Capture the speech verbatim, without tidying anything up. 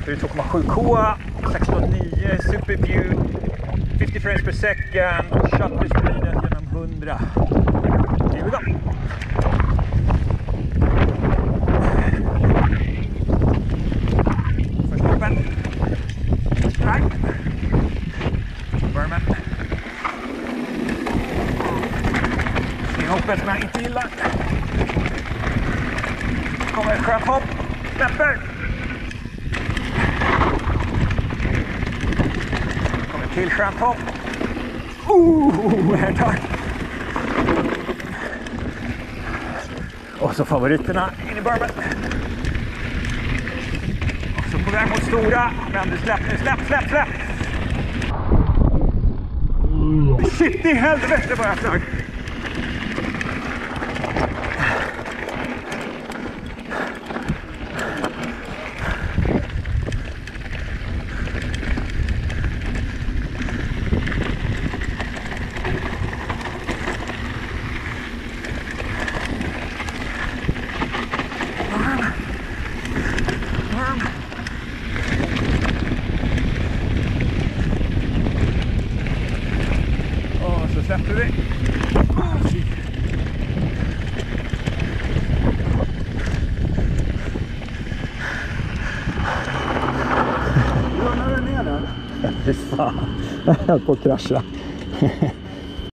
två komma sju K, sexton nio, superview, femtio frames per second, shutter speeden genom hundra. Here we go! Första hoppen. Här. Värmen. Hoppet som jag inte gillar. Kommer ett skönt hopp. Släpper. Kommer ett till skönt hopp. Oh, här tack. Och så favoriterna in i bourbon. Och så på väg mot stora. Men du släpp nu. Släpp, släpp, släpp. Shit i helvete vad jag flög. Släpper vi. Lugnar du ner den? Fy fan, jag höll på att krascha.